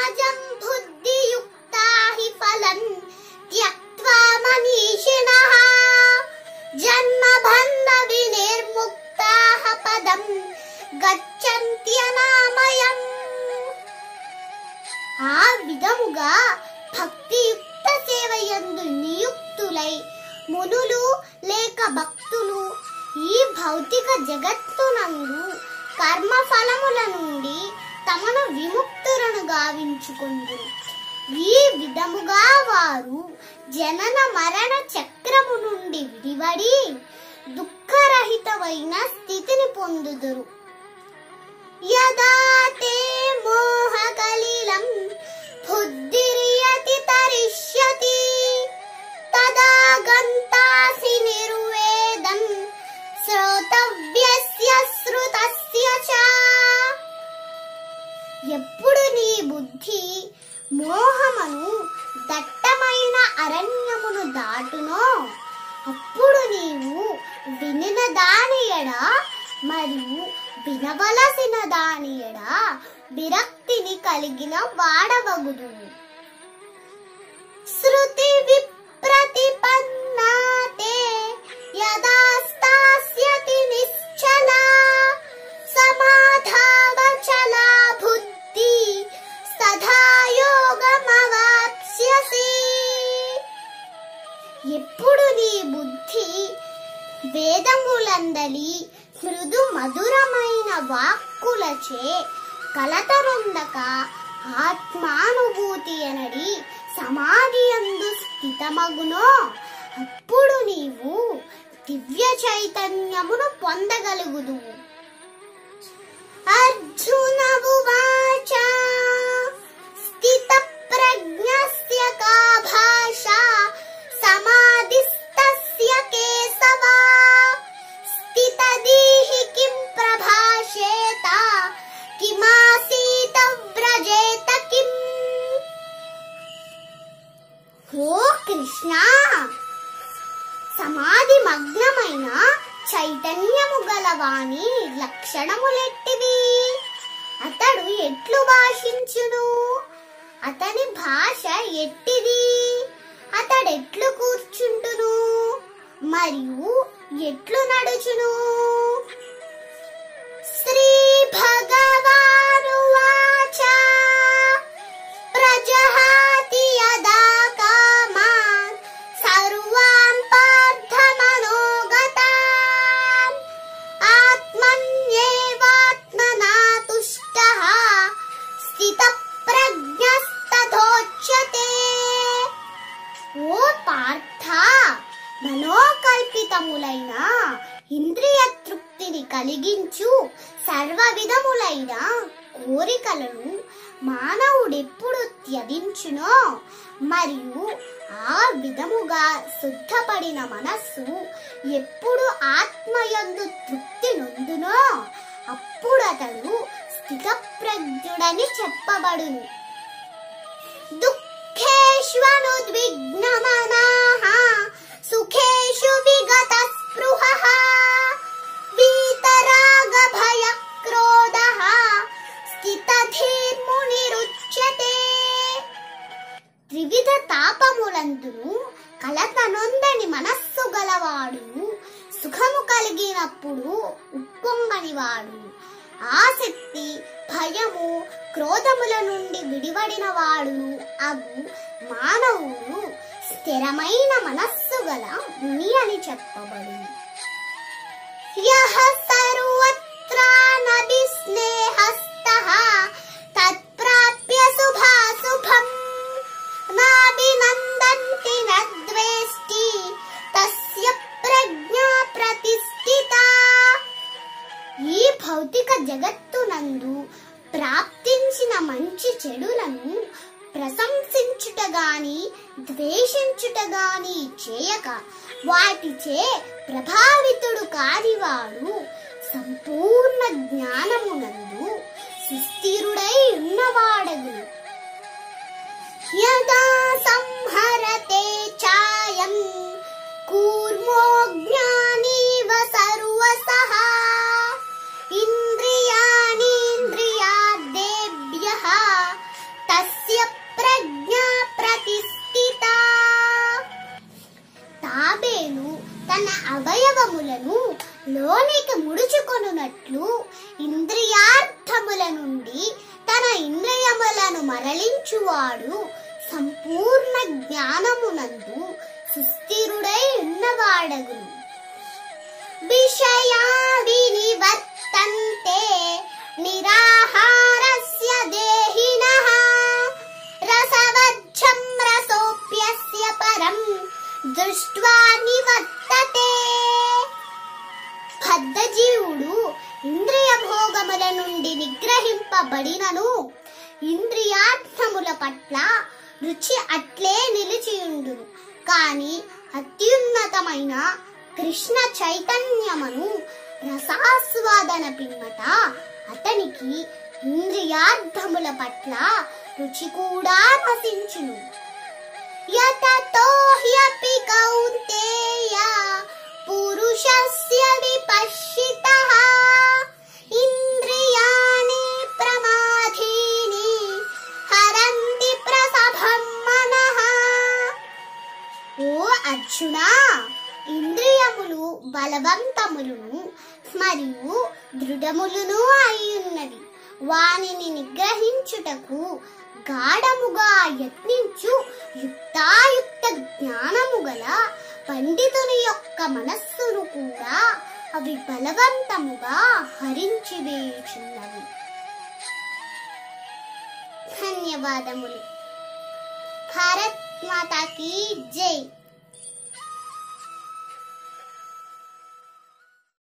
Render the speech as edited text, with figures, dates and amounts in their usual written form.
సమాజం బుద్ధియుక్తా హి ఫలం త్యక్త్వా మనీషిణః జన్మబంధ వినిర్ముక్తాః పదం గచ్చంత్యనామయం. ఆ విధముగా భక్తియుక్త సేవయందు నియుక్తులై మునులు లేక భక్తులు ఈ భౌతిక జగత్తునందు కర్మ ఫలముల నుండి తమను విముక్తులను గావించుకొందురు. ఈ విధముగా వారు జనన మరణ చక్రము నుండి విడివడి దుఃఖరహితమైన స్థితిని పొందుదురు. యదా తే మోహ కలిలం బుద్ధిర్యతి తరిష్యతి తదా గంతాసి నిర్వేదం శ్రోతవ్యస్య శ్రుతస్య చ. ఎప్పుడు నీ బుద్ధి మోహమును దట్టమైన అరణ్యమును దాటునో అప్పుడు నీవు వినిన దాని ఎడ మరియు వినవలసిన దాని ఎడ విరక్తిని కలిగిన వాడవగుదు. శృతి విప్రతిపన్నాతే యదా స్థాస్యతి నిశ్చలా సమాధావచలా బుద్ధి సదా యోగమవాప్స్యసి. ఎప్పుడు నీ బుద్ధి వేదములందలి మృదు మధురమైన వాక్కులచే కలతరొందక ఆత్మానుభూతి అనడి సమాధి యందు స్థితమగునో అప్పుడు నీవు దివ్య చైతన్యమును పొందగలుగుదువు. అర్జున ఉవాచ స్థిత ప్రజ్ఞస్య కా భాషా సమాధిస్తస్య కేశవ స్థితదీహి కిం ప్రభాషేత కిమాసీత వ్రజేత కిం. ఓ కృష్ణ, సమాధి మగ్నమైన చైతన్యము గలవాని లక్షణములెట్టివి? అతడు ఎట్లు భాషించును? అతని భాష ఎట్టిది? అతడెట్లు కూర్చుంటును మరియు ఎట్లు నడుచును? శ్రీ భగవానువాచ ప్రజహాతి యదా కామాన్ సర్వాన్ పార్థ మనోగతాన్ ఆత్మన్యేవాత్మనా తుష్టః స్థిత ప్రజ్ఞస్తథోచ్యతే. ఓ పార్థ, మనోకల్పితములైన ఇంద్రియ తృప్తిని కలిగించు సర్వ విధములైన కోరికలను మానవుడెప్పుడు త్యజించునో మరియు ఆ విధముగా శుద్ధపడిన మనస్సు ఎప్పుడు ఆత్మయందు తృప్తి నొందునో అప్పుడు అతడు స్థితప్రజ్ఞుడని చెప్పబడును. దుఃఖేష్వనుద్విగ్నమనాః సుఖేషు విగత స్పృహః వీతరాగ భయ క్రోధః స్థితధీర్మునిరుచ్యతే. త్రివిధ తాపములందును కలతనొందని మనస్సు గలవాడు సుఖము కలిగినప్పుడు ఉప్పొంగనివాడు. ఆసక్తి, భయము, క్రోధముల నుండి విడివడిన వాడును అగు మానవుడు స్థిరమైన మనస్సు గల ముని అని చెప్పబడు. యః సర్వత్రానభిస్నేహస్తః తత్ప్రాప్య శుభాశుభం నాభినందన్తి నద్వేష్టి తస్య ప్రజ్ఞా ప్రతిష్ఠితా. ఈ భౌతిక జగత్తునందు ప్రాప్తించిన మంచి చెడులను ప్రశంసించుట గాని ద్వేషించుట గాని చేయక వాటిచే ప్రభావితుడు కానివాడు సంపూర్ణ జ్ఞానమునందు సుస్థిరుడై ఉన్నవాడగును. యదా సంహరతే ఛాయం కూర్మో జ్ఞానీవ సర్వసః ఇంద్రియాణీంద్రియార్థేభ్యః తస్య వెనక్కి ముడుచుకొనున్నట్లు ఇంద్రియార్థముల నుండి తన ఇంద్రియములను మరలించువాడు సంపూర్ణ జ్ఞానమునందు సుస్థిరుడై ఉన్నవాడగును. విషయా వినివర్తంతే నిరాహారస్య దేహినః రసవజ్జం రసోప్యస్య పరం దృష్ట్వా నివర్తతే. బద్ధజీవుడు ఇంద్రియ భోగముల నుండి నిగ్రహింపబడినను ఇంద్రియార్థముల పట్ల రుచి అట్లే నిలిచియుండును. కాని అత్యున్నతమైన కృష్ణ చైతన్యమును రసాస్వాదన పిమ్మట అతనికి ఇంద్రియార్థముల పట్ల రుచి కూడా నశించును. యతతో హ్యపి కౌంతేయ పురుషస్య విపశ్చితః ఇంద్రియాణి ప్రమాధీని హరంతి ప్రసభం మనః. ఓ అర్జునా, ఇంద్రియములు బలవంతములను మరియు దృఢములను అయ్యున్నవి. వానిని నిగ్రహించుటకు గాఢముగా యత్నించు యుక్తాయుక్త జ్ఞానము గల పండితుని యొక్క మనస్సును కూడా అవి బలవంతముగా హరించివేయుచున్నవి. ధన్యవాదములు. భారత్ మాతా కీ జై.